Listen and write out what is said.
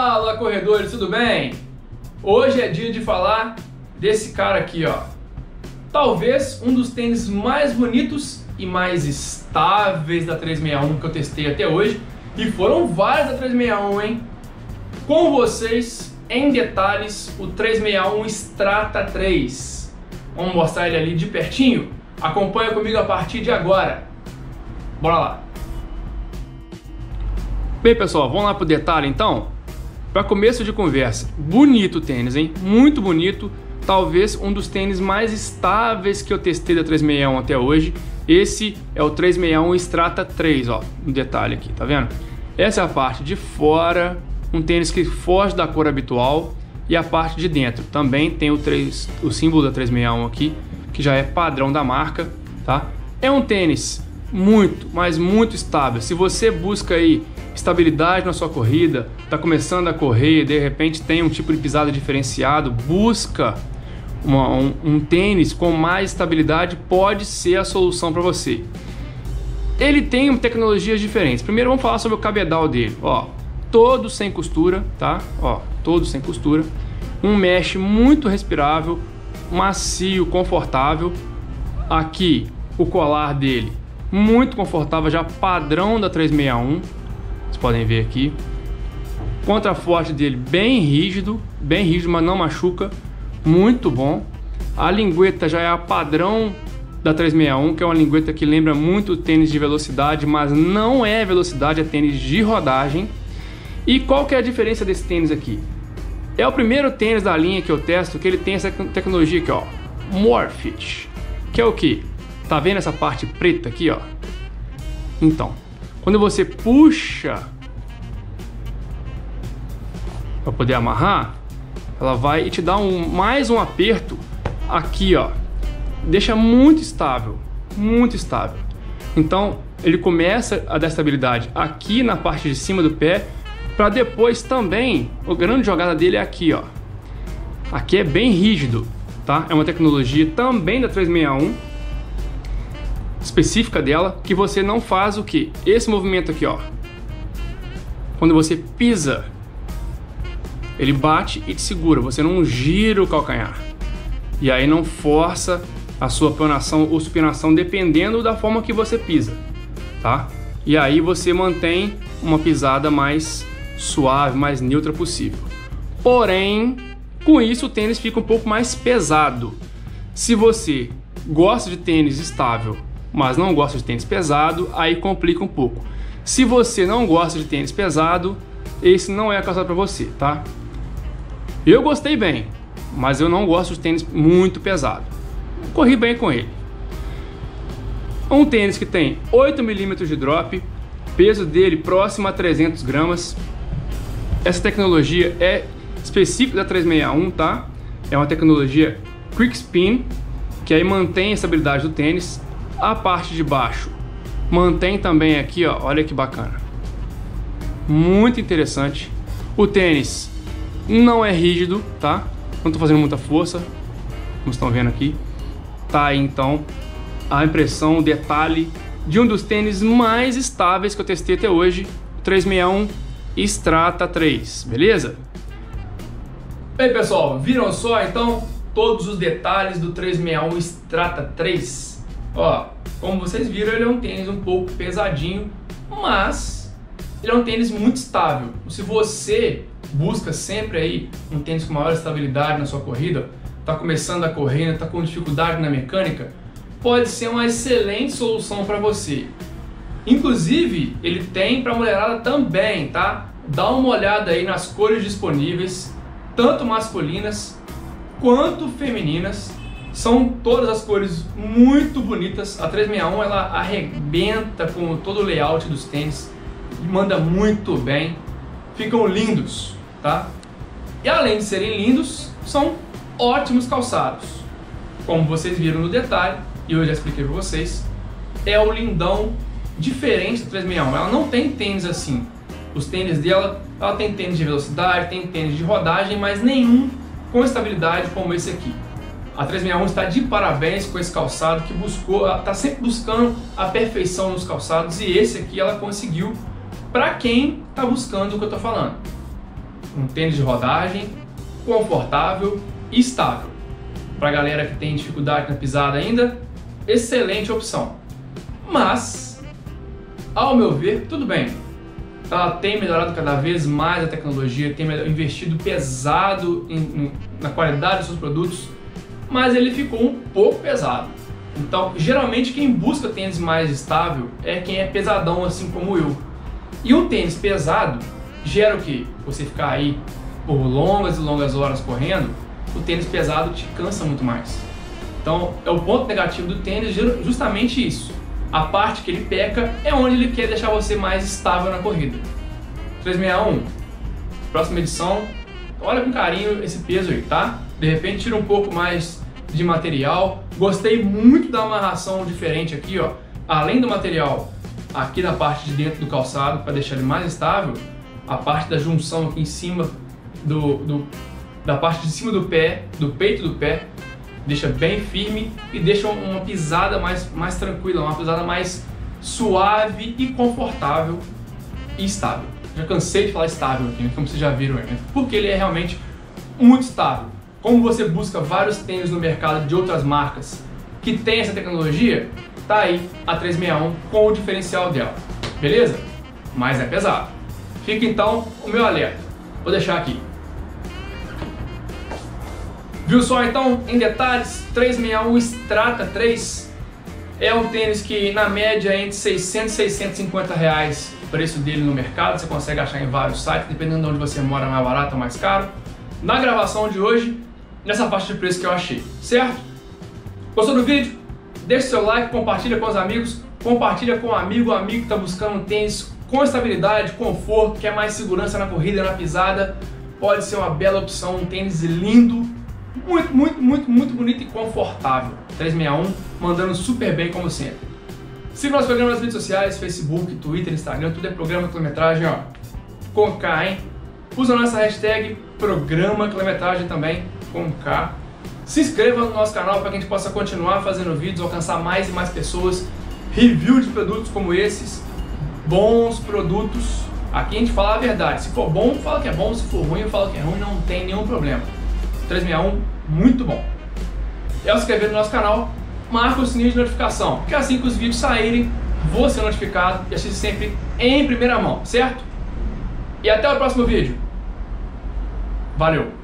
Fala, corredores, tudo bem? Hoje é dia de falar desse cara aqui, ó. Talvez um dos tênis mais bonitos e mais estáveis da 361 que eu testei até hoje. E foram vários da 361, hein? Com vocês, em detalhes, o 361 Strata 3. Vamos mostrar ele ali de pertinho? Acompanha comigo a partir de agora. Bora lá. Bem, pessoal, vamos lá pro detalhe então? Para começo de conversa, bonito o tênis, hein? Muito bonito. Talvez um dos tênis mais estáveis que eu testei da 361 até hoje. Esse é o 361 Strata 3, ó, no detalhe aqui, tá vendo? Essa é a parte de fora, um tênis que foge da cor habitual, e a parte de dentro. Também tem o símbolo da 361 aqui, que já é padrão da marca, tá? É um tênis muito, mas muito estável. Se você busca aí estabilidade na sua corrida, está começando a correr e de repente tem um tipo de pisada diferenciado, busca um tênis com mais estabilidade, pode ser a solução para você. Ele tem tecnologias diferentes. Primeiro vamos falar sobre o cabedal dele, ó, todo sem costura, tá? Ó, todo sem costura, um mesh muito respirável, macio, confortável. Aqui o colar dele muito confortável, já padrão da 361. Vocês podem ver aqui. Contraforte dele bem rígido, mas não machuca. Muito bom. A lingueta já é a padrão da 361, que é uma lingueta que lembra muito tênis de velocidade, mas não é velocidade, é tênis de rodagem. E qual que é a diferença desse tênis aqui? É o primeiro tênis da linha que eu testo que ele tem essa tecnologia aqui, ó, Morph-It, que é o que? Tá vendo essa parte preta aqui, ó? Então, quando você puxa para poder amarrar, ela vai te dar mais um aperto aqui, ó. Deixa muito estável, muito estável. Então, ele começa a dar estabilidade aqui na parte de cima do pé, para depois também, a grande jogada dele é aqui, ó. Aqui é bem rígido, tá? É uma tecnologia também da 361, específica dela, que você não faz o que? Esse movimento aqui, ó. Quando você pisa, ele bate e te segura, você não gira o calcanhar. E aí não força a sua pronação ou supinação, dependendo da forma que você pisa, tá? E aí você mantém uma pisada mais suave, mais neutra possível. Porém, com isso o tênis fica um pouco mais pesado. Se você gosta de tênis estável, mas não gosta de tênis pesado, aí complica um pouco. Se você não gosta de tênis pesado, esse não é a calçada para você, tá? Eu gostei bem, mas eu não gosto de tênis muito pesado. Corri bem com ele. Um tênis que tem 8 mm de drop, peso dele próximo a 300 gramas. Essa tecnologia é específica da 361, tá? É uma tecnologia Quick Spin, que aí mantém a estabilidade do tênis. A parte de baixo mantém também aqui, ó, olha que bacana. Muito interessante. O tênis não é rígido, tá? Não tô fazendo muita força, como estão vendo aqui. Tá aí então a impressão, o detalhe de um dos tênis mais estáveis que eu testei até hoje, 361 Strata 3, beleza? Bem, pessoal, viram só então todos os detalhes do 361 Strata 3? Ó, como vocês viram, ele é um tênis um pouco pesadinho, mas ele é um tênis muito estável. Se você busca sempre aí um tênis com maior estabilidade na sua corrida, está começando a correr, está com dificuldade na mecânica, pode ser uma excelente solução para você. Inclusive, ele tem para mulherada também, tá? Dá uma olhada aí nas cores disponíveis, tanto masculinas quanto femininas. São todas as cores muito bonitas. A 361 ela arrebenta com todo o layout dos tênis, manda muito bem, ficam lindos, tá? E além de serem lindos, são ótimos calçados. Como vocês viram no detalhe, e eu já expliquei para vocês, é o lindão diferente da 361. Ela não tem tênis assim. Os tênis dela, ela tem tênis de velocidade, tem tênis de rodagem, mas nenhum com estabilidade como esse aqui. A 361 está de parabéns com esse calçado que buscou, ela está sempre buscando a perfeição nos calçados, e esse aqui ela conseguiu para quem está buscando o que eu estou falando. Um tênis de rodagem, confortável e estável. Para a galera que tem dificuldade na pisada ainda, excelente opção. Mas, ao meu ver, tudo bem. Ela tem melhorado cada vez mais a tecnologia, tem investido pesado na qualidade dos seus produtos, mas ele ficou um pouco pesado. Então, geralmente quem busca tênis mais estável é quem é pesadão assim como eu. E um tênis pesado gera o quê? Você ficar aí por longas e longas horas correndo, o tênis pesado te cansa muito mais. Então, é o ponto negativo do tênis justamente isso. A parte que ele peca é onde ele quer deixar você mais estável na corrida. 361, próxima edição, olha com carinho esse peso aí, tá? De repente tira um pouco mais de material. Gostei muito da amarração diferente aqui, ó. Além do material aqui na parte de dentro do calçado, para deixar ele mais estável, a parte da junção aqui em cima da parte de cima do pé, do peito do pé, deixa bem firme e deixa uma pisada mais tranquila, uma pisada mais suave e confortável e estável. Já cansei de falar estável aqui, como vocês já viram aí, né? Porque ele é realmente muito estável. Como você busca vários tênis no mercado de outras marcas que tem essa tecnologia, tá aí a 361 com o diferencial dela, beleza? Mas é pesado. Fica então o meu alerta, vou deixar aqui. Viu só então, em detalhes, 361 Strata 3 é um tênis que na média é entre 600 e 650 reais o preço dele no mercado. Você consegue achar em vários sites, dependendo de onde você mora, mais barato ou mais caro. Na gravação de hoje, nessa faixa de preço que eu achei, certo? Gostou do vídeo? Deixa seu like, compartilha com os amigos, compartilha com um amigo que está buscando um tênis com estabilidade, conforto, quer mais segurança na corrida, na pisada. Pode ser uma bela opção, um tênis lindo, muito bonito e confortável. 361, mandando super bem como sempre. Siga nosso programa nas redes sociais, Facebook, Twitter, Instagram, tudo é programa quilometragem, ó, com K, hein? Usa a nossa hashtag programa quilometragem também, com K. Se inscreva no nosso canal para que a gente possa continuar fazendo vídeos, alcançar mais e mais pessoas, review de produtos como esses, bons produtos. Aqui a gente fala a verdade, se for bom, fala que é bom, se for ruim, fala que é ruim, não tem nenhum problema. 361, muito bom. E ao se inscrever no nosso canal, marca o sininho de notificação, porque assim que os vídeos saírem, vou ser notificado e assiste sempre em primeira mão, certo? E até o próximo vídeo. Valeu!